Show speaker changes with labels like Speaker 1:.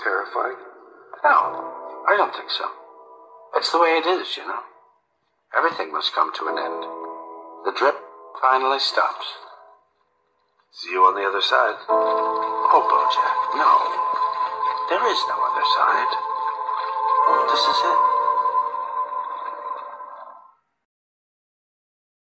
Speaker 1: terrifying?
Speaker 2: No, I don't think so. It's the way it is, you know. Everything must come to an end. The drip finally stops.
Speaker 1: See you on the other side.
Speaker 2: Oh, Bojack, no. There is no other side. This is it.